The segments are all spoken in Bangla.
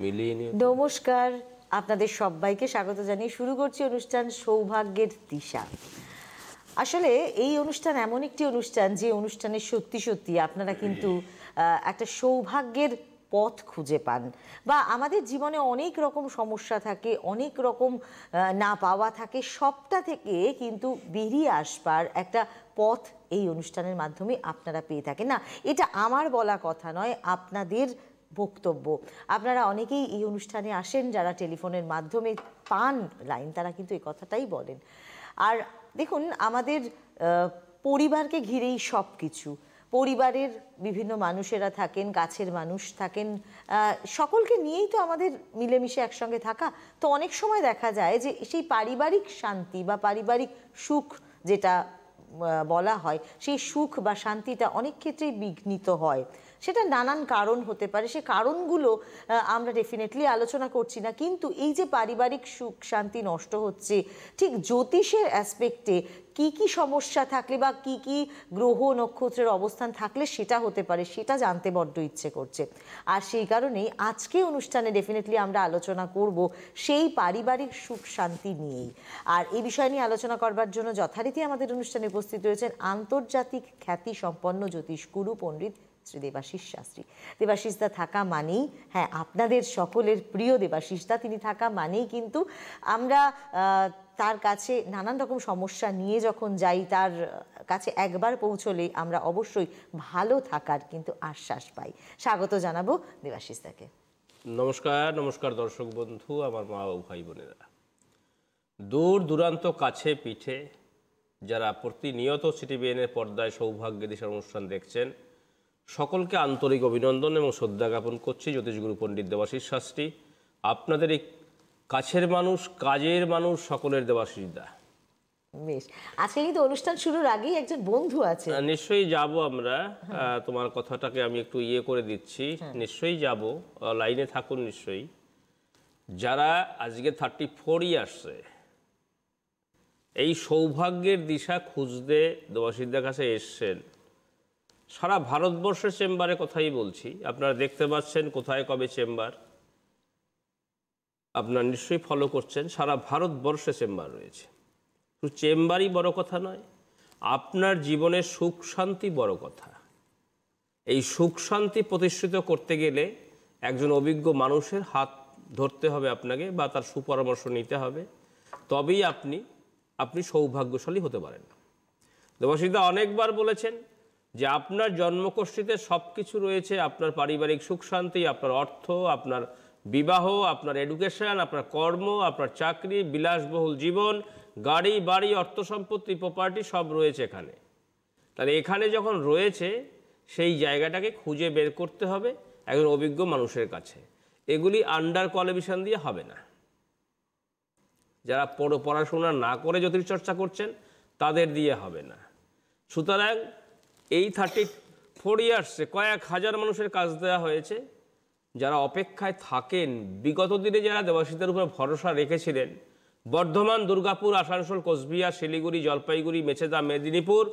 মিলিয়ে নিয়ে। নমস্কার, আপনাদের সবাইকে স্বাগত জানিয়ে শুরু করছি অনুষ্ঠান সৌভাগ্যের দিশা। আসলে এই অনুষ্ঠান এমন একটি অনুষ্ঠান যে অনুষ্ঠানে সত্যি সত্যি আপনারা কিন্তু একটা সৌভাগ্যের পথ খুঁজে পান, বা আমাদের জীবনে অনেক রকম সমস্যা থাকে, অনেক রকম না পাওয়া থাকে, সবটা থেকে কিন্তু বেরিয়ে আসবার একটা পথ এই অনুষ্ঠানের মাধ্যমে আপনারা পেয়ে থাকেন। না, এটা আমার বলা কথা নয়, আপনাদের বক্তব্য। আপনারা অনেকেই এই অনুষ্ঠানে আসেন, যারা টেলিফোনের মাধ্যমে পান লাইন, তারা কিন্তু এই কথাটাই বলেন। আর দেখুন, আমাদের পরিবারকে ঘিরেই সব কিছু। পরিবারের বিভিন্ন মানুষেরা থাকেন, কাছের মানুষ থাকেন, সকলকে নিয়েই তো আমাদের মিলেমিশে একসঙ্গে থাকা। তো অনেক সময় দেখা যায় যে সেই পারিবারিক শান্তি বা পারিবারিক সুখ যেটা বলা হয়, সেই সুখ বা শান্তিটা অনেক ক্ষেত্রেই বিঘ্নিত হয়। সেটা নানান কারণ হতে পারে, সে কারণগুলো আমরা ডেফিনেটলি আলোচনা করছি না, কিন্তু এই যে পারিবারিক সুখ শান্তি নষ্ট হচ্ছে, ঠিক জ্যোতিষের অ্যাসপেক্টে কি কি সমস্যা থাকলে বা কি কি গ্রহ নক্ষত্রের অবস্থান থাকলে সেটা হতে পারে, সেটা জানতে বড্ড ইচ্ছে করছে। আর সেই কারণেই আজকে অনুষ্ঠানে ডেফিনেটলি আমরা আলোচনা করব সেই পারিবারিক সুখ শান্তি নিয়েই। আর এই বিষয় নিয়ে আলোচনা করবার জন্য যথারীতি আমাদের অনুষ্ঠানে উপস্থিত রয়েছেন আন্তর্জাতিক খ্যাতি সম্পন্ন জ্যোতিষ গুরু পণ্ডিত শ্রী দেবাশিস শাস্ত্রী। দেবাশিসদা থাকা মানেই, হ্যাঁ, আপনাদের সকলের প্রিয় দেবাশিসদা, তিনি থাকা মানেই কিন্তু আমরা তার কাছে নানান রকম সমস্যা নিয়ে যখন যাই, তার কাছে একবার পৌঁছলেই আমরা অবশ্যই ভালো থাকার কিন্তু আশ্বাস পাই। স্বাগত জানাবো দেবাশিসদাকে। নমস্কার। নমস্কার দর্শক বন্ধু, আমার মা ও ভাই বোনেরা, দূর দূরান্ত কাছে পিঠে যারা প্রতিনিয়ত CTVN এর পর্দায় সৌভাগ্যের দিশার অনুষ্ঠান দেখছেন, সকলকে আন্তরিক অভিনন্দন এবং শ্রদ্ধা জ্ঞাপন করছি। জ্যোতিষগুরু পণ্ডিত দেবাশিস শাস্ত্রী, আপনাদের এই কাছের মানুষ, কাজের মানুষ, সকলের দেবাশিসদা। বেশ, আজকে কিন্তু অনুষ্ঠান শুরুর আগেই একজন বন্ধু আছে। নিশ্চয়ই যাব আমরা, তোমার কথাটাকে আমি একটু করে দিচ্ছি। নিশ্চয়ই যাব, লাইনে থাকুন নিশ্চয়ই। যারা আজকে 34 ইয়ার্সে এই সৌভাগ্যের দিশা খুঁজতে দেবাশিসদার কাছে এসছেন, সারা ভারতবর্ষের চেম্বারে কথাই বলছি, আপনারা দেখতে পাচ্ছেন কোথায় কবে চেম্বার, আপনারা নিশ্চয়ই ফলো করছেন। সারা ভারতবর্ষে চেম্বার রয়েছে। শুধু চেম্বারই বড় কথা নয়, আপনার জীবনের সুখ শান্তি বড় কথা। এই সুখ শান্তি প্রতিষ্ঠিত করতে গেলে একজন অভিজ্ঞ মানুষের হাত ধরতে হবে আপনাকে, বা তার সুপরামর্শ নিতে হবে, তবেই আপনি সৌভাগ্যশালী হতে পারেন। দেবাশিসদা অনেকবার বলেছেন যে আপনার জন্মকুষ্ঠিতে সব কিছু রয়েছে, আপনার পারিবারিক সুখ শান্তি, আপনার অর্থ, আপনার বিবাহ, আপনার এডুকেশন, আপনার কর্ম, আপনার চাকরি, বিলাসবহুল জীবন, গাড়ি বাড়ি, অর্থ সম্পত্তি, প্রপার্টি সব রয়েছে এখানে। তাহলে এখানে যখন রয়েছে, সেই জায়গাটাকে খুঁজে বের করতে হবে একজন অভিজ্ঞ মানুষের কাছে। এগুলি আন্ডার কোয়ালিফিকেশন দিয়ে হবে না। যারা পড়াশোনা না করে জ্যোতিষ চর্চা করছেন, তাদের দিয়ে হবে না। সুতরাং এই 34 ইয়ার্সে কয়েক হাজার মানুষের কাজ দেওয়া হয়েছে, যারা অপেক্ষায় থাকেন। বিগত দিনে যারা দেবাশিসদার উপর ভরসা রেখেছিলেন, বর্ধমান, দুর্গাপুর, আসানসোল, কোচবিহার, শিলিগুড়ি, জলপাইগুড়ি, মেচেদা, মেদিনীপুর,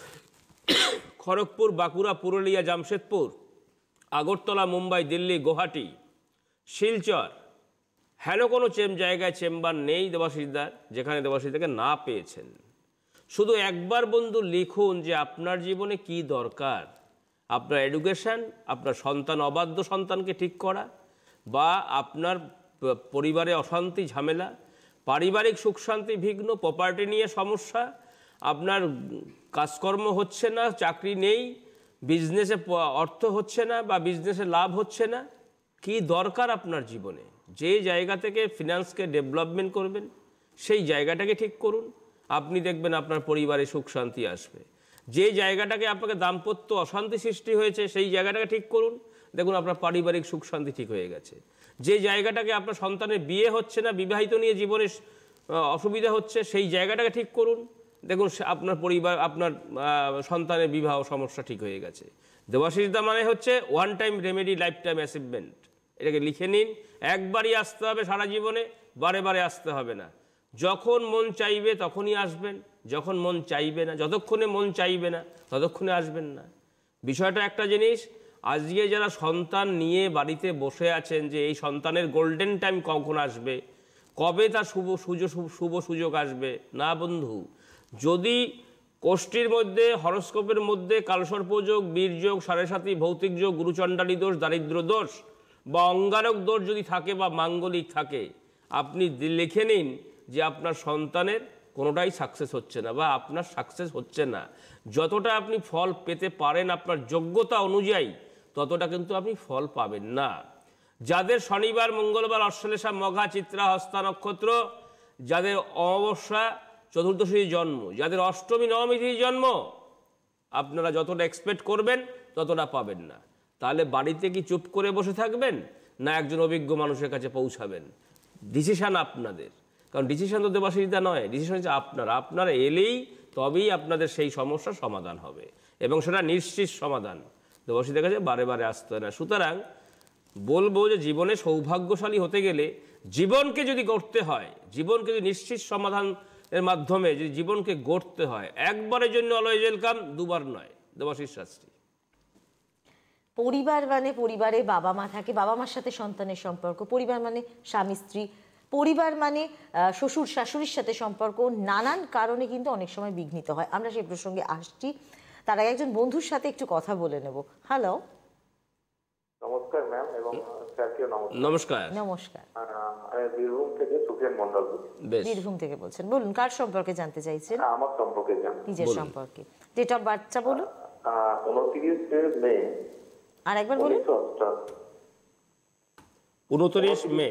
খড়গপুর, বাঁকুড়া, পুরুলিয়া, জামশেদপুর, আগরতলা, মুম্বাই, দিল্লি, গুয়াহাটি, শিলচর, হেন কোনো জায়গায় চেম্বার নেই দেবাশিসদার যেখানে দেবাশিসদাকে না পেয়েছেন। শুধু একবার বন্ধু লিখুন যে আপনার জীবনে কি দরকার। আপনার এডুকেশন, আপনার সন্তান, অবাধ্য সন্তানকে ঠিক করা, বা আপনার পরিবারে অশান্তি ঝামেলা, পারিবারিক সুখ শান্তি বিঘ্ন, প্রপার্টি নিয়ে সমস্যা, আপনার কাজকর্ম হচ্ছে না, চাকরি নেই, বিজনেসে অর্থ হচ্ছে না বা বিজনেসে লাভ হচ্ছে না, কি দরকার আপনার জীবনে? যে জায়গা থেকে ফিনান্সকে ডেভেলপমেন্ট করবেন, সেই জায়গাটাকে ঠিক করুন, আপনি দেখবেন আপনার পরিবারে সুখ শান্তি আসবে। যে জায়গাটাকে আপনাকে দাম্পত্য অশান্তি সৃষ্টি হয়েছে, সেই জায়গাটাকে ঠিক করুন, দেখুন আপনার পারিবারিক সুখ শান্তি ঠিক হয়ে গেছে। যে জায়গাটাকে আপনার সন্তানের বিয়ে হচ্ছে না, বিবাহিত নিয়ে জীবনে অসুবিধা হচ্ছে, সেই জায়গাটাকে ঠিক করুন, দেখুন আপনার পরিবার, আপনার সন্তানের বিবাহ সমস্যা ঠিক হয়ে গেছে। দেবাশিসদা মানে হচ্ছে one time remedy, life time achievement. এটাকে লিখে নিন। একবারই আসতে হবে সারা জীবনে, বারে বারে আসতে হবে না। যখন মন চাইবে তখনই আসবেন, যখন মন চাইবে না, যতক্ষণে মন চাইবে না ততক্ষণে আসবেন না। বিষয়টা একটা জিনিস, আজকে যারা সন্তান নিয়ে বাড়িতে বসে আছেন যে এই সন্তানের গোল্ডেন টাইম কখন আসবে, কবে তার শুভ সুযোগ আসবে, না বন্ধু, যদি কোষ্ঠীর মধ্যে হরস্কোপের মধ্যে কালসর্পযোগ, বীরযোগ, সাড়ে সাতি, ভৌতিক যোগ, গুরুচণ্ডালী দোষ, দারিদ্র দোষ বা অঙ্গারক দোষ যদি থাকে বা মাঙ্গলিক থাকে, আপনি লিখে নিন যে আপনার সন্তানের কোনোটাই সাকসেস হচ্ছে না বা আপনার সাকসেস হচ্ছে না। যতটা আপনি ফল পেতে পারেন আপনার যোগ্যতা অনুযায়ী, ততটা কিন্তু আপনি ফল পাবেন না। যাদের শনিবার, মঙ্গলবার, অশ্লেষা, মঘা, চিত্রা, হস্তা নক্ষত্র, যাদের অমাবস্যা, চতুর্দশী জন্ম, যাদের অষ্টমী, নবমী তিথি জন্ম, আপনারা যতটা এক্সপেক্ট করবেন ততটা পাবেন না। তাহলে বাড়িতে কি চুপ করে বসে থাকবেন, না একজন অভিজ্ঞ মানুষের কাছে পৌঁছাবেন? ডিসিশান আপনাদের, কারণ ডিসিশন তো দেবাশীদা নয়, ডিসিশন হচ্ছে আপনারা এলেই তবেই আপনাদের সেই সমস্যার সমাধান হবে, এবং সেটা নিশ্চিত সমাধান। দেবাশীদের কাছে বারে বারে আসতে হয় না। সুতরাং বলবো যে জীবনে সৌভাগ্যশালী হতে গেলে জীবনকে যদি গড়তে হয়, জীবনকে যদি নিশ্চিত সমাধানের মাধ্যমে যদি জীবনকে গড়তে হয়, একবারের জন্য অলওয়েজ ওয়েলকাম, দুবার নয়। দেবাশীষ শাস্ত্রী। পরিবার মানে পরিবারে বাবা মা থাকে, বাবা মার সাথে সন্তানের সম্পর্ক, পরিবার মানে স্বামী স্ত্রী, পরিবার মানে শ্বশুর শাশুড়ির সাথে সম্পর্ক, নানান কারণে কিন্তু অনেক সময় বিঘ্নিত হয়। আমরা সেই প্রসঙ্গে আসছি, তার আগে একজন বন্ধুর সাথে একটু কথা বলে নেব। হ্যালো, নমস্কার ম্যাম, এবং স্যারকে নমস্কার। নমস্কার। নমস্কার। আমি বীরভূম থেকে সুফিয়ান মন্ডল বলছি। বীরভূম থেকে বলছেন, বলুন কার সম্পর্কে জানতে চাইছেন? আমার সম্পর্কে জানতে। নিজের সম্পর্কে। ডেট অফ বার্থটা বলুন। 29 মে। আর একবার বলুন। 29 মে।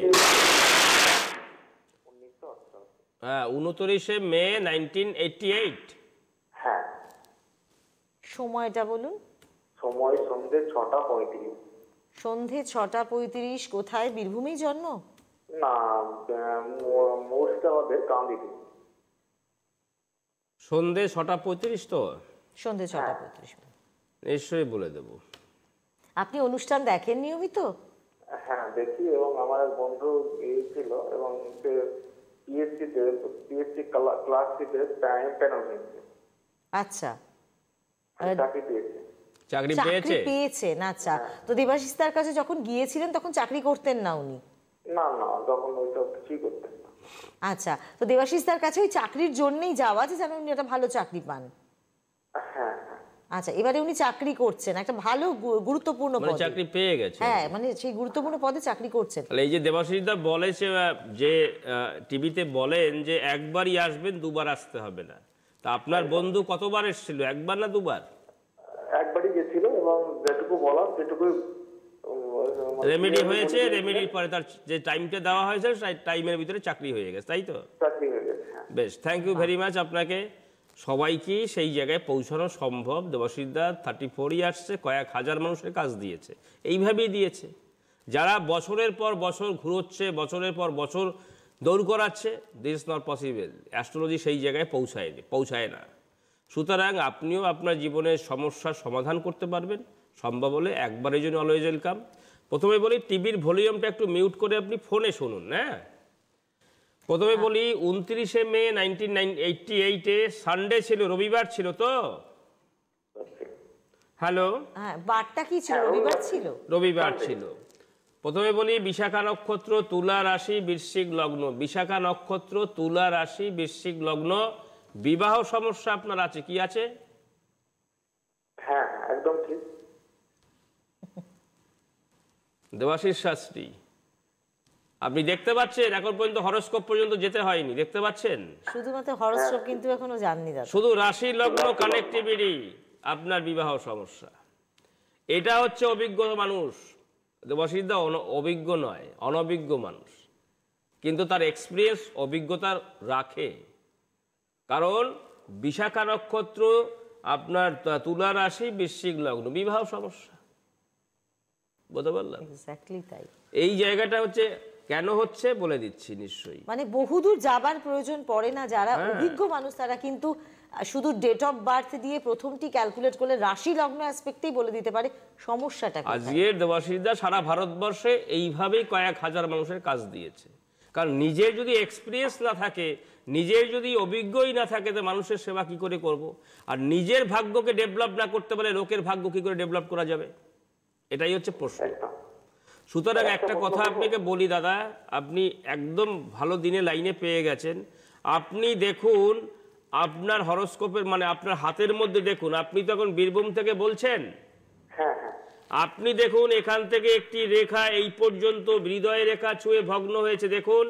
হ্যাঁ, 29 মে 1988। হ্যাঁ। সময়টা বলুন। সময় সন্ধ্যে 6:35। সন্ধ্যে 6:35। কোথায়? বীরভূমেই জন্ম? না, মুর্শিদাবাদের কান্দিতে। সন্ধ্যে 6:35 তো? সন্ধ্যে 6:35। নিশ্চয়ই বলে দেব। আপনি অনুষ্ঠান দেখেন নিয়মিত? হ্যাঁ, দেখি, এবং আমার এক বন্ধু ছিল, এবং সে পিএসসি ক্লাসটিতে প্যানেল হয়েছে। আচ্ছা, চাকরি পেয়েছে। চাকরি পেয়েছেন? আচ্ছা, তো দেবাশিস তার কাছে যখন গিয়েছিলেন তখন চাকরি করতেন না উনি? না, তখন ওইসব কিছুই করতেন না। আচ্ছা, তো দেবাশিস তার কাছে ওই চাকরির জন্যই যাওয়া, যে যেন উনি একটা ভালো চাকরি পান। হ্যাঁ। আচ্ছা, এবারে উনি চাকরি করছেন একটা ভালো গুরুত্বপূর্ণ পদে, চাকরি পেয়ে গেছে। হ্যাঁ, মানে সেই গুরুত্বপূর্ণ পদে চাকরি করছেন। এই যে দেবাশিসদা বলেছে, যে টিভিতে বলেন যে একবারই আসবেন, দুবার আসতে হবে না, তা আপনার বন্ধু কতবার এসেছিল, একবার না দুবার? একবারই গেছিল, এবং যেটুকু বলার সেটুকু রেমেডি হয়েছে। রেমেডির পরে তার যে টাইমটা দেওয়া হয়েছে সেই টাইমের ভিতরে চাকরি হয়ে গেছে, তাই তো? চাকরি হয়ে গেছে। বেশ, থ্যাংক ইউ ভেরি মাচ আপনাকে। সবাইকে সেই জায়গায় পৌঁছানো সম্ভব। দেবাশিসদা 34 ইয়ার্সে কয়েক হাজার মানুষের কাজ দিয়েছে, এইভাবেই দিয়েছে। যারা বছরের পর বছর ঘুরোচ্ছে, বছরের পর বছর দৌড় করাচ্ছে, দিস নট পসিবল। অ্যাস্ট্রোলজি সেই জায়গায় পৌঁছায় না। সুতরাং আপনিও আপনার জীবনের সমস্যার সমাধান করতে পারবেন, সম্ভব হলে একবারের জন্য অলওয়েজ ওয়েলকাম। প্রথমে বলি টিভির ভলিউমটা একটু মিউট করে আপনি ফোনে শুনুন। হ্যাঁ, প্রথমে বলি 29 মে 1988-এ সানডে ছিল, রবিবার ছিল তো? হ্যালো, হ্যাঁ, বারটা কি ছিল? রবিবার ছিল। রবিবার ছিল। প্রথমে বলি বিশাখা নক্ষত্র, তুলা রাশি, বৃশ্চিক লগ্ন। বিশাখা নক্ষত্র, তুলা রাশি, বৃশ্চিক লগ্ন। বিবাহ সমস্যা আপনার আছে? কি আছে? হ্যাঁ, একদম ঠিক। দেবাশিস শাস্ত্রী, আপনি দেখতে পাচ্ছেন? এখন পর্যন্ত হরস্কোপ পর্যন্ত যেতে হয়নি, দেখতে পাচ্ছেন? শুধুমাত্র হরস্কোপ কিন্তু এখনো জাননি দাদা। শুধু রাশি লগ্ন কানেক্টিভিটি আপনার বিবাহ সমস্যা। এটা হচ্ছে অভিজ্ঞ মানুষ। দেবাশিসদা অভিজ্ঞ নয়, অনভিজ্ঞ মানুষ, কিন্তু তার এক্সপিরিয়েন্স, অভিজ্ঞতা রাখে। কারণ বিশাখা নক্ষত্র আপনার, তুলা রাশি, বৃশ্চিক লগ্ন, বিবাহ সমস্যা। বলতে পারলাম? এক্স্যাক্টলি তাই। এই জায়গাটা হচ্ছে কেন হচ্ছে বলে দিচ্ছি নিশ্চয়ই। মানে বহুদূর যাবার প্রয়োজন পড়ে না। যারা অভিজ্ঞ মানুষ তারা কিন্তু শুধু ডেট অফ বার্থ দিয়ে প্রথমটি ক্যালকুলেট করলে রাশি লগ্ন অ্যাসপেক্টেই বলে দিতে পারে সমস্যাটা কি। আজকের দেবাশিসদা সারা ভারতবর্ষে এইভাবেই কয়েক হাজার মানুষের কাজ দিয়েছে। কারণ নিজের যদি এক্সপিরিয়েন্স না থাকে, নিজের যদি অভিজ্ঞই না থাকে, তো মানুষের সেবা কি করে করব? আর নিজের ভাগ্যকে ডেভেলপ না করতে পারলে লোকের ভাগ্য কি করে ডেভেলপ করা যাবে? এটাই হচ্ছে প্রশ্ন। একদম। সুতরাং একটা কথা আপনাকে বলি দাদা, আপনি একদম ভালো দিনে লাইনে পেয়ে গেছেন। আপনি দেখুন আপনার হরোস্কোপের মানে আপনার হাতের মধ্যে দেখুন, আপনি তো এখন বীরভূম থেকে বলছেন। হ্যাঁ হ্যাঁ আপনি দেখুন এখান থেকে একটি রেখা এই পর্যন্ত হৃদয় রেখা ছুঁয়ে ভগ্ন হয়েছে, দেখুন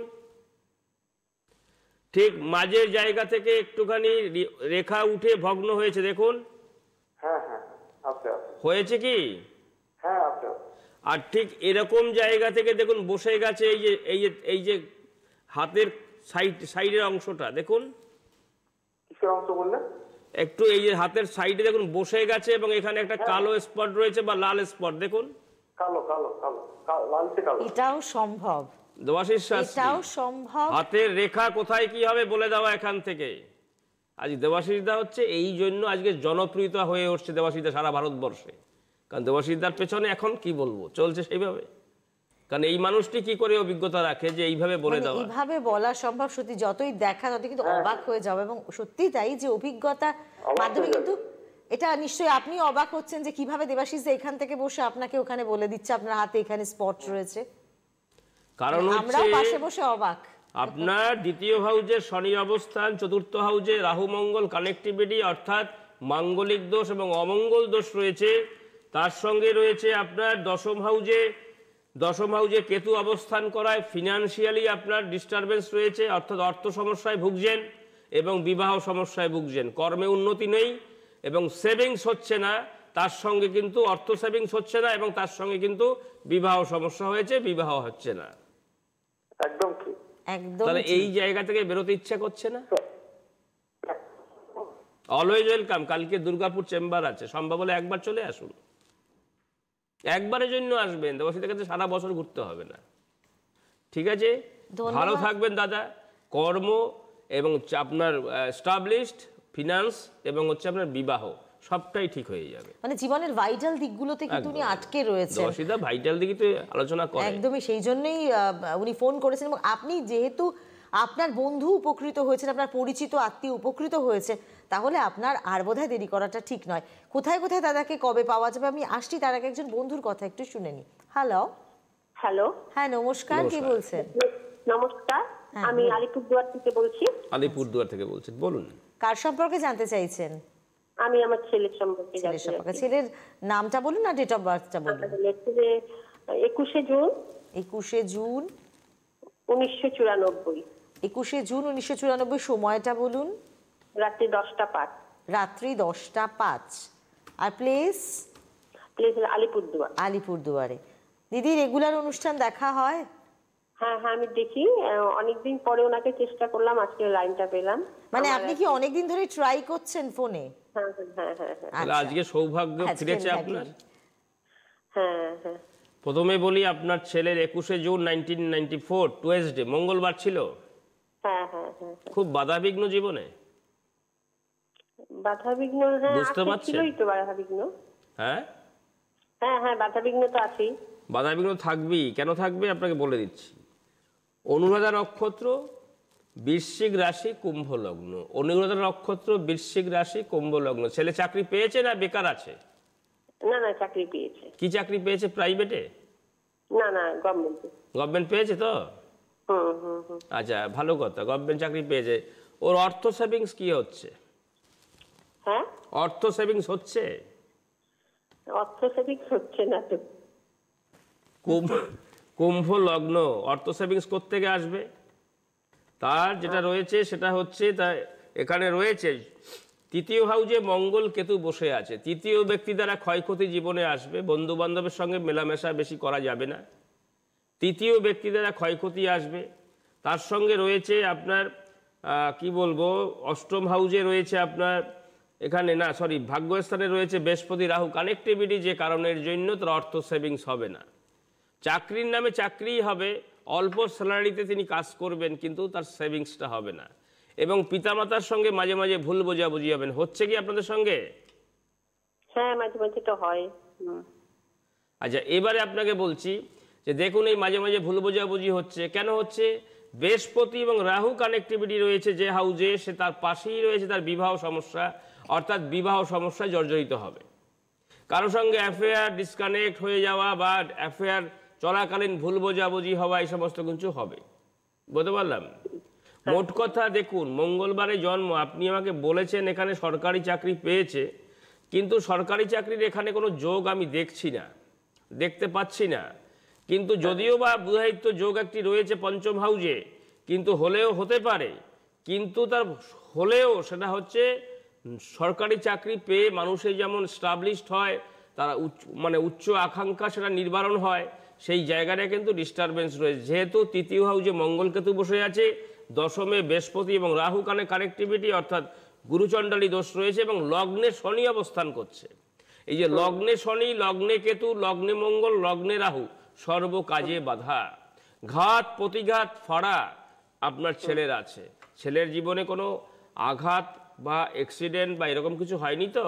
ঠিক মাঝের জায়গা থেকে একটুখানি রেখা উঠে ভগ্ন হয়েছে, দেখুন। হ্যাঁ হ্যাঁ আচ্ছা আচ্ছা হয়েছে কি? হ্যাঁ আচ্ছা। আর ঠিক এরকম জায়গা থেকে দেখুন বসে গেছে এই যে হাতের সাইডের অংশটা দেখুন। কিসের অংশ বললেন? একটু এই যে হাতের সাইডে দেখুন বসে গেছে এবং এখানে একটা কালো স্পট রয়েছে বা লাল স্পট দেখুন। কালো কালো কালো লালচে কালো। এটাও সম্ভব, দেবাশিস শাস্ত্রী, এটাও সম্ভব। হাতের রেখা কোথায় কি হবে বলে দেওয়া এখান থেকে। আজ দেবাশিসদা হচ্ছে এই জন্য আজকে জনপ্রিয়তা হয়ে উঠছে দেবাশিসদা সারা ভারতবর্ষে। কারণ দেবাশিসদার পেছনে এখন কি বলবো চলছে সেইভাবে। কারণ এই মানুষটি কি করে অভিজ্ঞতা রাখে যে এইভাবে বলে দেওয়া। এইভাবে বলা সম্ভব, সত্যি যতই দেখা ততই কিন্তু অবাক হয়ে যাবে। এবং সত্যি তাই যে অভিজ্ঞতা মাধ্যমে কিন্তু এটা নিশ্চয়ই আপনি অবাক হচ্ছেন যে কিভাবে দেবাশিস এখান থেকে বসে আপনাকে ওখানে বলে দিচ্ছে আপনার হাতে এখানে স্পট রয়েছে। কারণ আমরাও পাশে বসে অবাক। আপনার দ্বিতীয় হাউজে শনির অবস্থান, চতুর্থ হাউজে রাহু মঙ্গল কানেক্টিভিটি অর্থাৎ মাঙ্গলিক দোষ এবং অমঙ্গল দোষ রয়েছে। তার সঙ্গে রয়েছে আপনার দশম হাউজে কেতু অবস্থান করায় ফিনান্সিয়ালি আপনার ডিস্টারবেন্স রয়েছে, অর্থাৎ অর্থ সমস্যায় ভুগছেন এবং বিবাহ সমস্যায় ভুগছেন। কর্মে উন্নতি নেই এবং সেভিংস হচ্ছে না, তার সঙ্গে কিন্তু অর্থ সেভিংস হচ্ছে না এবং তার সঙ্গে কিন্তু বিবাহ সমস্যা হয়েছে, বিবাহ হচ্ছে না। একদম ঠিক। একদম। তাহলে এই জায়গা থেকে বেরোতে ইচ্ছা করছে না। Always welcome. কালকে দুর্গাপুর চেম্বার আছে, সম্ভব হলে একবার চলে আসুন। একবারের জন্য আসবেন, দেবাশিসের কাছে সারা বছর ঘুরতে হবে না। ঠিক আছে, ভালো থাকবেন দাদা। কর্ম এবং আপনার এস্টাবলিশড ফিনান্স এবং হচ্ছে আপনার বিবাহ সবটাই ঠিক হয়ে যাবে। মানে জীবনের ভাইটাল দিকগুলোতে কিন্তু উনি আটকে রয়েছেন। দেবাশিসদা ভাইটাল দিকে তো আলোচনা করেন। একদমই, সেই জন্যই উনি ফোন করেছেন। এবং আপনি যেহেতু আপনার বন্ধু উপকৃত হয়েছেন, আপনার পরিচিত আত্মীয় উপকৃত হয়েছে, তাহলে আপনার আর বোধহয় দেরি করাটা ঠিক নয়। কোথায় কোথায় দাদাকে কবে পাওয়া যাবে আমি আসছি, তার আগে একজন বন্ধুর কথা একটু শুনে নি। হ্যালো হ্যালো, হ্যাঁ নমস্কার, কে বলছেন? নমস্কার, আমি আলিপুরদুয়ার থেকে বলছি। আলিপুরদুয়ার থেকে বলছেন, বলুন। কার সম্পর্কে জানতে চাইছেন? আমি আমার ছেলের সম্পর্কে ছেলের সম্পর্কে। ছেলের নামটা বলুন না ডেট অফ বার্থটা বলুন। 21শে জুন 21শে জুন 1994। 21শে জুন 1994। সময়টা বলুন। রাত্রি 10টা 5। রাত্রি 10টা 5। আর প্লেস? প্লেস আলিপুরদুয়ার। আলিপুরদুয়ারে। দিদি রেগুলার অনুষ্ঠান দেখা হয়? হ্যাঁ হ্যাঁ আমি দেখি, অনেকদিন পরে ওনাকে চেষ্টা করলাম, আজকে লাইনটা পেলাম। মানে আপনি কি অনেকদিন ধরে ট্রাই করছেন ফোনে? হ্যাঁ হ্যাঁ হ্যাঁ হ্যাঁ। তাহলে আজকে সৌভাগ্য ফিরেছে আপনার। হ্যাঁ হ্যাঁ। প্রথমে বলি আপনার ছেলের 21শে জুন 1994 টুয়েসডে মঙ্গলবার ছিল। হ্যাঁ হ্যাঁ হ্যাঁ। খুব বাধাবিঘ্ন জীবনে। বাধাবিঘ্ন? হ্যাঁ বুঝতে পারছেন? ছিলই তো বাধাবিঘ্ন। হ্যাঁ হ্যাঁ হ্যাঁ বাধাবিঘ্ন তো আছেই। বাধাবিঘ্ন থাকবেই। কেন থাকবে আপনাকে বলে দিচ্ছি। অনুরাধা নক্ষত্র, বৃশ্চিক রাশি, কুম্ভ লগ্ন। অনুরাধা নক্ষত্র, বৃশ্চিক রাশি, কুম্ভ লগ্ন। ছেলে চাকরি পেয়েছে না বেকার আছে? না না চাকরি পেয়েছে। কি চাকরি পেয়েছে? প্রাইভেটে? না না গভর্নমেন্টে। গভর্নমেন্ট পেয়েছে তো? হুম হুম হুম। আচ্ছা, ভালো কথা, গভর্নমেন্ট চাকরি পেয়েছে। ওর অর্থ সেভিংস কি হচ্ছে? হ্যাঁ অর্থ সেভিংস হচ্ছে? অর্থ সেভিংস হচ্ছে না তো। কুম্ভ লগ্ন, অর্থ সেভিংস কোত্থেকে আসবে? তার যেটা রয়েছে সেটা হচ্ছে, তা এখানে রয়েছে তৃতীয় হাউজে মঙ্গল কেতু বসে আছে। তৃতীয় ব্যক্তি দ্বারা ক্ষয়ক্ষতি জীবনে আসবে। বন্ধু বান্ধবের সঙ্গে মেলামেশা বেশি করা যাবে না। তৃতীয় ব্যক্তি দ্বারা ক্ষয়ক্ষতি আসবে। তার সঙ্গে রয়েছে আপনার কি বলবো, অষ্টম হাউজে রয়েছে আপনার এখানে না সরি ভাগ্যস্থানে রয়েছে বৃহস্পতি রাহু কানেক্টিভিটি, যে কারণের জন্য তার অর্থ সেভিংস হবে না। চাকরির নামে চাকরিই হবে, অল্প স্যালারিতে তিনি কাজ করবেন কিন্তু তার সেভিংসটা হবে না। এবং পিতামাতার সঙ্গে মাঝে মাঝে ভুল বোঝাবুঝি হবেন। হচ্ছে কি আপনাদের সঙ্গে? হ্যাঁ মাঝে মাঝে তো হয়। আচ্ছা, এবারে আপনাকে বলছি যে দেখুন এই মাঝে মাঝে ভুল বোঝাবুঝি হচ্ছে। কেন হচ্ছে? বৃহস্পতি এবং রাহু কানেক্টিভিটি রয়েছে যে হাউজে, সে তার পাশেই রয়েছে তার বিবাহ সমস্যা, অর্থাৎ বিবাহ সমস্যায় জর্জরিত হবে। কারোর সঙ্গে অ্যাফেয়ার ডিসকানেক্ট হয়ে যাওয়া বা অ্যাফেয়ার চলাকালীন ভুল বোঝাবুঝি হওয়া এই সমস্ত কিছু হবে। বুঝতে পারলাম? মোট কথা দেখুন, মঙ্গলবারে জন্ম, আপনি আমাকে বলেছেন এখানে সরকারি চাকরি পেয়েছে, কিন্তু সরকারি চাকরির এখানে কোনো যোগ আমি দেখছি না, দেখতে পাচ্ছি না। কিন্তু যদিও বা বুধায়িত্ব যোগ একটি রয়েছে পঞ্চম হাউজে, কিন্তু হলেও হতে পারে, কিন্তু তার হলেও সেটা হচ্ছে সরকারি চাকরি পেয়ে মানুষের যেমন স্টাবলিশড হয়, তারা উচ্চ আকাঙ্ক্ষা সেটা নির্বারণ হয়, সেই জায়গাটা কিন্তু ডিস্টারবেন্স রয়েছে। যেহেতু তৃতীয় হাউজে মঙ্গলকেতু বসে আছে, দশমে বৃহস্পতি এবং রাহু কানেক্টিভিটি অর্থাৎ গুরুচণ্ডালী দোষ রয়েছে, এবং লগ্নে শনি অবস্থান করছে। এই যে লগ্নে শনি, লগ্নে কেতু, লগ্নে মঙ্গল, লগ্নে রাহু, সর্বকাজে বাধা, ঘাত প্রতিঘাত ফাড়া আপনার ছেলের আছে। ছেলের জীবনে কোনো আঘাত বা অ্যাক্সিডেন্ট বা এরকম কিছু হয়নি তো?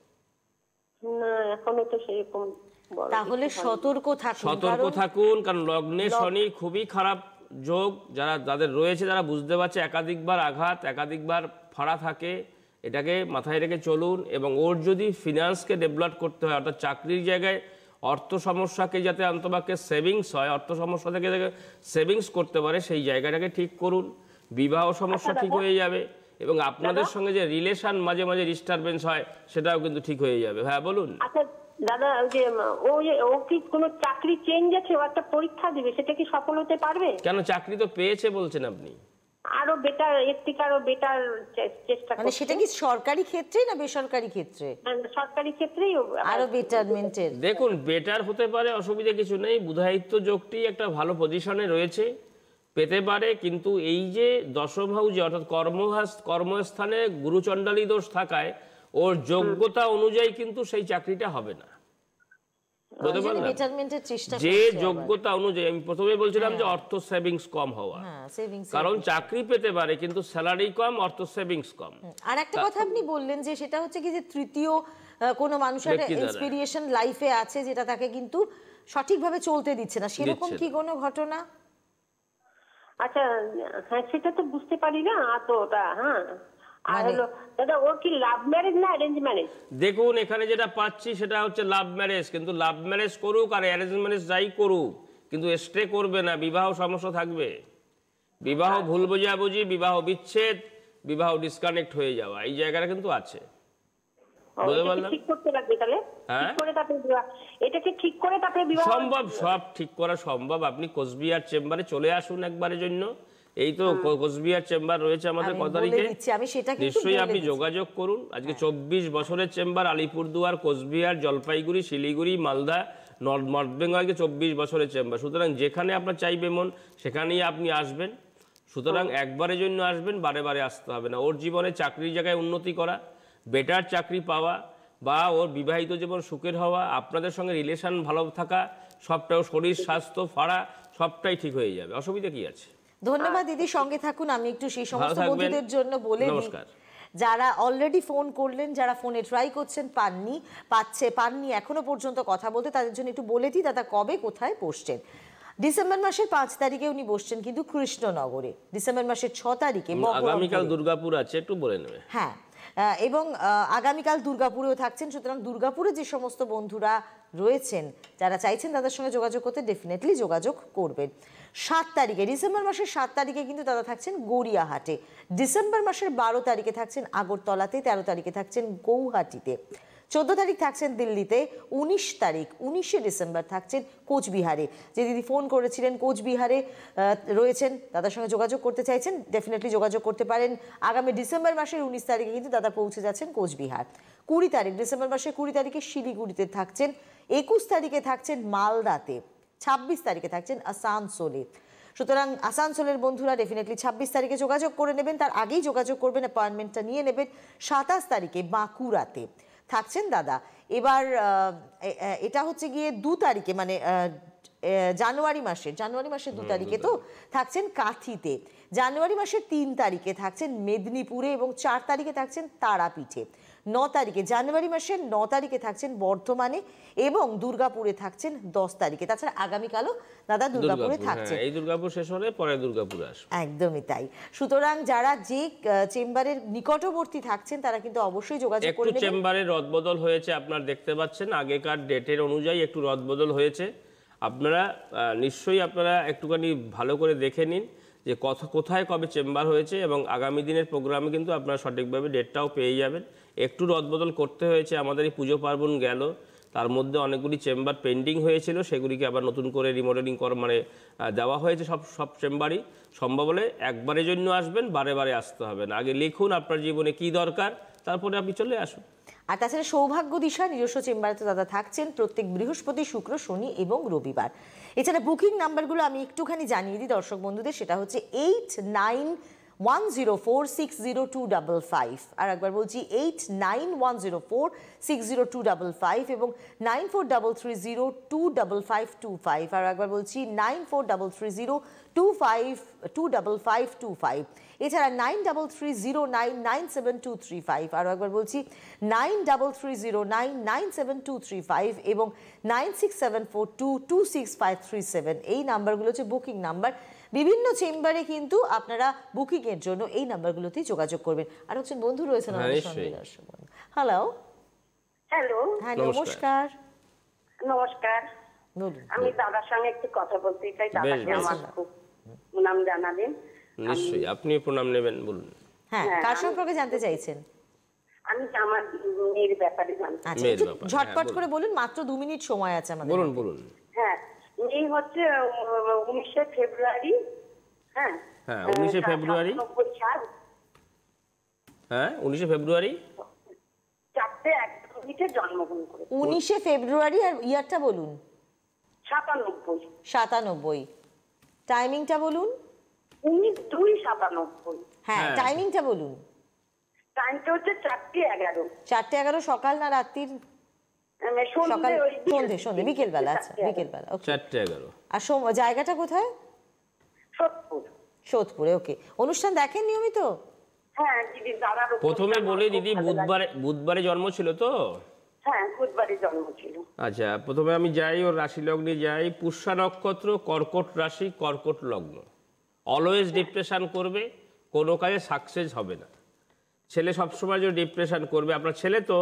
না, এখনো তো সেরকম। তাহলে সতর্ক থাকুন, কারণ লগ্নে শনি খুবই খারাপ যোগ। যাদের রয়েছে তারা বুঝতে পারছে, একাধিকবার আঘাত, একাধিকবার ফাড়া থাকে, এটাকে মাথায় রেখে চলুন। এবং ওর যদি ফিনান্সকে ডেভেলপ করতে হয়, অর্থাৎ চাকরির জায়গায় অর্থ সমস্যাকে যাতে অন্তবাক্যে সেভিংস হয়, অর্থ সমস্যা থেকে সেভিংস করতে পারে, সেই জায়গাটাকে ঠিক করুন। বিবাহ সমস্যা ঠিক হয়ে যাবে, এবং আপনাদের সঙ্গে যে রিলেশন মাঝে মাঝে ডিস্টারবেন্স হয় সেটাও কিন্তু ঠিক হয়ে যাবে। হ্যাঁ বলুন। আচ্ছা দাদা, ও কি কোনো চাকরি চেঞ্জ আছে? ও একটা পরীক্ষা দিবে, সেটা কি সফল হতে পারবে? কেন, চাকরি তো পেয়েছে বলছেন আপনি। আরো বেটার, এর থেকে আরো বেটার চেষ্টা করছে। সেটা কি সরকারি ক্ষেত্রে না বেসরকারি ক্ষেত্রে? সরকারি ক্ষেত্রেই আরো বেটারমেন্টের। দেখুন, বেটার হতে পারে, অসুবিধা কিছু নেই। বুধায়িত্ব যোগটি একটা ভালো পজিশনে রয়েছে, পেতে পারে। কিন্তু এই যে দশম হাউজে অর্থাৎ কর্মস্থানে গুরুচণ্ডালী দোষ থাকায় ওর যোগ্যতা অনুযায়ী কিন্তু সেই চাকরিটা হবে না। যে যোগ্যতা অনুযায়ী, আমি প্রথমে বলছিলাম যে অর্থ সেভিংস কম হওয়া, কারণ চাকরি পেতে পারে কিন্তু স্যালারি কম, অর্থ সেভিংস কম। আর একটা কথা আপনি বললেন যে সেটা হচ্ছে কি যে তৃতীয় কোনো মানুষের ইন্সপিরেশন লাইফে আছে যেটা তাকে কিন্তু সঠিকভাবে চলতে দিচ্ছে না, সেরকম কি কোনো ঘটনা? আচ্ছা হ্যাঁ, সেটা তো বুঝতে পারি না এতটা। হ্যাঁ, আর হলো দাদা, ওর কি লাভ ম্যারেজ না অ্যারেঞ্জ ম্যারেজ? দেখুন, এখানে যেটা পাচ্ছি সেটা হচ্ছে লাভ ম্যারেজ, কিন্তু লাভ ম্যারেজ করুক আর অ্যারেঞ্জ ম্যারেজ যাই করুক, কিন্তু স্টে করবে না, বিবাহ সমস্যা থাকবে। বিবাহ ভুল বোঝাবুঝি, বিবাহ বিচ্ছেদ, বিবাহ ডিসকানেক্ট হয়ে যাওয়া, এই জায়গাটা কিন্তু আছে। ঠিক করতে লাগবে তাহলে? এটাকে ঠিক করে তারপরে বিবাহ সম্ভব, সব ঠিক করা সম্ভব। আপনি কোচবিহার চেম্বারে চলে আসুন একবারের জন্য। এই তো কোচবিহার চেম্বার রয়েছে আমাদের কত তারিখে, নিশ্চয়ই আপনি যোগাযোগ করুন। আজকে 24 বছরের চেম্বার, আলিপুরদুয়ার, কোচবিহার, জলপাইগুড়ি, শিলিগুড়ি, মালদা, নর্থ বেঙ্গলকে 24 বছরের চেম্বার। সুতরাং যেখানে আপনার চাইবে মন সেখানেই আপনি আসবেন। সুতরাং একবারের জন্য আসবেন, বারে বারে আসতে হবে না। ওর জীবনে চাকরির জায়গায় উন্নতি করা, বেটার চাকরি পাওয়া, বা ওর বিবাহিত জীবন সুখের হওয়া, আপনাদের সঙ্গে রিলেশন ভালো থাকা, সবটাও শরীর স্বাস্থ্য ফাড়া সবটাই ঠিক হয়ে যাবে। অসুবিধা কি আছে? ধন্যবাদ দিদি, সঙ্গে থাকুন। আমি একটু সেই সমস্ত বন্ধুদের জন্য বলে দিই যারা অলরেডি ফোন করলেন, যারা ফোনে ট্রাই করছেন পাননি এখনো পর্যন্ত কথা বলতে, তাদের জন্য একটু বলে দিই দাদা কবে কোথায় বসছেন। ডিসেম্বর মাসের 5 তারিখে উনি বসছেন কিন্তু কৃষ্ণনগরে। ডিসেম্বর মাসের 6 তারিখে আগামীকাল দুর্গাপুর আছে, একটু বলে নেবে। হ্যাঁ, এবং আগামীকাল দুর্গাপুরেও থাকছেন। সুতরাং দুর্গাপুরে যে সমস্ত বন্ধুরা রয়েছেন যারা চাইছেন তাদের সঙ্গে যোগাযোগ করতে, ডেফিনেটলি যোগাযোগ করবেন। 7 তারিখে, ডিসেম্বর মাসের 7 তারিখে কিন্তু দাদা থাকছেন গড়িয়াহাটে। ডিসেম্বর মাসের 12 তারিখে থাকছেন আগরতলাতে, 13 তারিখে থাকছেন গৌহাটিতে, 14 তারিখ থাকছেন দিল্লিতে, 19শে ডিসেম্বর থাকছেন কোচবিহারে। যে দিদি ফোন করেছিলেন কোচবিহারে রয়েছেন, দাদার সঙ্গে যোগাযোগ করতে চাইছেন, ডেফিনেটলি যোগাযোগ করতে পারেন। আগামী ডিসেম্বর মাসের 19 তারিখে কিন্তু দাদা পৌঁছে যাচ্ছেন কোচবিহার। 20 তারিখ, ডিসেম্বর মাসের 20 তারিখে শিলিগুড়িতে থাকছেন, 21 তারিখে থাকছেন মালদাতে, 26 তারিখে থাকছেন আসানসোলে। সুতরাং আসানসোলের বন্ধুরা ডেফিনেটলি 26 তারিখে যোগাযোগ করে নেবেন, তার আগেই যোগাযোগ করবেন, অ্যাপয়েন্টমেন্টটা নিয়ে নেবেন। 27 তারিখে বাঁকুড়াতে থাকছেন দাদা। এবার এটা হচ্ছে গিয়ে 2 তারিখে, মানে জানুয়ারি মাসের 2 তারিখে তো থাকছেন কাঁথিতে। জানুয়ারি মাসের 3 তারিখে থাকছেন মেদিনীপুরে এবং 4 তারিখে থাকছেন তারাপীঠে। 9 তারিখে, জানুয়ারি মাসের 9 তারিখে থাকছেন বর্ধমানে এবং দুর্গাপুরে থাকছেন 10 তারিখে। তাছাড়া আগামীকালও দাদা দুর্গাপুরে থাকছেন। এই দুর্গাপুর শেষ হলে পরে দুর্গাপুরে আসবে। একদমই তাই। সুতরাং যারা যে চেম্বারের নিকটবর্তী থাকছেন তারা কিন্তু অবশ্যই যোগাযোগ করে নেবেন। একটু চেম্বারের রদবদল হয়েছে, আপনারা দেখতে পাচ্ছেন, আগেকার ডেটের অনুযায়ী একটু রদবদল হয়েছে। আপনারা নিশ্চয়ই আপনারা একটুখানি ভালো করে দেখে নিন যে কোথায় কবে চেম্বার হয়েছে, এবং আগামী দিনের প্রোগ্রামে কিন্তু আপনারা সঠিকভাবে ডেটটাও পেয়ে যাবেন। একটু রদবদল করতে হয়েছে, আমাদের এই পুজো পার্বণ গেল, তার মধ্যে অনেকগুলি চেম্বার পেন্ডিং হয়েছিল, সেগুলিকে আবার নতুন করে রিমডেলিং দেওয়া হয়েছে সব চেম্বারই। সম্ভব হলে একবারের জন্য আসবেন, বারে বারে আসতে হবে না। আগে লিখুন আপনার জীবনে কি দরকার, তারপরে আপনি চলে আসুন। আর তাছাড়া সৌভাগ্য দিশা নিজস্ব চেম্বারে তো দাদা থাকছেন প্রত্যেক বৃহস্পতি, শুক্র, শনি এবং রবিবার। এছাড়া বুকিং নাম্বারগুলো আমি একটুখানি জানিয়ে দিই দর্শক বন্ধুদের, সেটা হচ্ছে 8910460255, আর একবার বলছি 8910460255 এবং 9433025525, আর একবার বলছি 9433025525। এছাড়া 9330997235, আরও একবার বলছি 9330997235 এবং 9674226537। এই নাম্বারগুলো হচ্ছে বুকিং নাম্বার। বিভিন্ন চেম্বারে কিন্তু আপনারা বুকিং এর জন্য এই নাম্বারগুলোতেই যোগাযোগ করবেন। আর একজন বন্ধু রয়েছেন আমাদের সঙ্গে। হ্যালো হ্যালো, হ্যাঁ নমস্কার। নমস্কার, আমি দাদার সঙ্গে একটু কথা বলতে চাই। দাদাকে আমার খুব প্রণাম জানাবেন। নিশ্চয়ই, আপনি প্রণাম নেবেন, বলুন। হ্যাঁ, কার সম্পর্কে জানতে চাইছেন? আমি আমার মেয়ের ব্যাপারে জানতে চাই। আচ্ছা, ঝটপট করে বলুন, মাত্র 2 মিনিট সময় আছে আমাদের। বলুন। হ্যাঁ, মেয়ে হচ্ছে 19শে ফেব্রুয়ারি। হ্যাঁ, 19শে ফেব্রুয়ারি। হ্যাঁ, 19শে ফেব্রুয়ারি 4:01 জন্মগ্রহণ করে। 19শে ফেব্রুয়ারি, আর ইয়ারটা বলুন। 97। টাইমিংটা বলুন। 19/2/97। হ্যাঁ, টাইমিংটা বলুন। টাইমটা হচ্ছে 4:11। 4:11 সকাল না রাত্রির? সন্ধ্যে, বিকেলবেলা। আচ্ছা, বিকেলবেলা। 4:11। আর জায়গাটা কোথায়? সোদপুরে। ওকে। অনুষ্ঠান দেখেন নিয়মিত? হ্যাঁ দিদি, দাদা প্রথমে বলে দিদি, বুধবারে জন্ম ছিল তো? হ্যাঁ, বুধবারে জন্ম ছিল। আচ্ছা, প্রথমে আমি যাই ওর রাশি লগ্নে যাই। পুষ্যা নক্ষত্র, কর্কট রাশি, কর্কট লগ্ন। অলওয়েজ ডিপ্রেশন করবে, কোনো কাজে সাকসেস হবে না। ছেলে সবসময় যে ডিপ্রেশন করবে। আপনার ছেলে তো?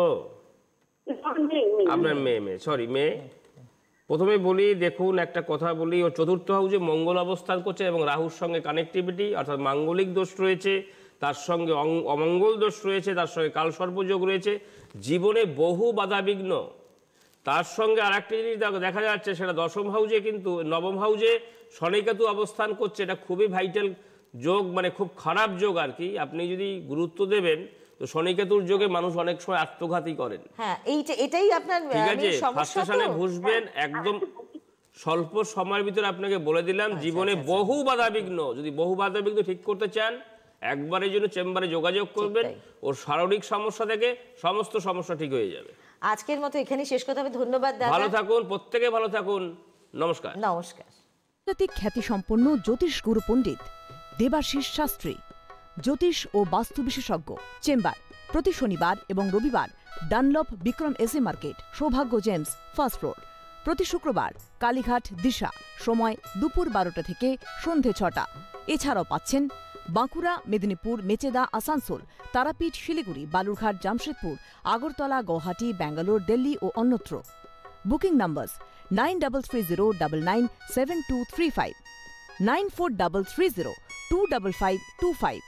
আপনার মেয়ে। প্রথমে বলি, দেখুন একটা কথা বলি, ও চতুর্থ হাউসে মঙ্গল অবস্থান করছে এবং রাহুর সঙ্গে কানেক্টিভিটি, অর্থাৎ মাঙ্গলিক দোষ রয়েছে, তার সঙ্গে অমঙ্গল দোষ রয়েছে, তার সঙ্গে কালসর্পযোগ রয়েছে, জীবনে বহু বাধাবিঘ্ন। তার সঙ্গে আর একটা জিনিস দেখা যাচ্ছে, সেটা দশম হাউসে, কিন্তু নবম হাউসে শনিকেতু অবস্থান করছে। এটা খুবই ভাইটাল যোগ, মানে খুব খারাপ যোগ আর কি। আপনি যদি গুরুত্ব দেবেন তো শনিকেতুর যোগে মানুষ অনেক সময় আত্মঘাতী করেন। হ্যাঁ, এটাই আপনার ঠিক আছে, ফার্স্ট সালে ঘুষবেন একদম স্বল্প সময়ের ভিতরে। আপনাকে বলে দিলাম, জীবনে বহু বাধাবিঘ্ন। যদি বহু বাধাবিঘ্ন ঠিক করতে চান, একবারের জন্য চেম্বারে যোগাযোগ করবেন। ওর শারীরিক সমস্যা থেকে সমস্ত সমস্যা ঠিক হয়ে যাবে। আজকের মতো এখানেই শেষ কথা হবে। ধন্যবাদ দাদা। ভালো থাকুন, প্রত্যেকে ভালো থাকুন। নমস্কার। আন্তর্জাতিক খ্যাতিসম্পন্ন জ্যোতিষ গুরু পণ্ডিত দেবাশিস শাস্ত্রী, জ্যোতিষ ও বাস্তু বিশেষজ্ঞ। চেম্বার প্রতি শনিবার এবং রবিবার Dunlop Bikram SA market, Saubhagya gems, first floor. প্রতি শুক্রবার কালীঘাট দিশা, সময় দুপুর 12টা থেকে সন্ধে 6টা। এছাড়াও পাচ্ছেন বাঁকুড়া, মেদিনীপুর, মেচেদা, আসানসোল, তারাপীঠ, শিলিগুড়ি, বালুরঘাট, জামশেদপুর, আগরতলা, গুয়াহাটি, ব্যাঙ্গালোর, দিল্লি ও অন্যত্র। Booking numbers 9330997235, 9433025525,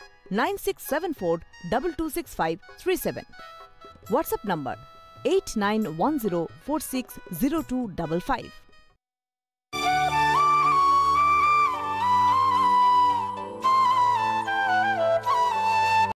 9674226537. WhatsApp number 8910460255.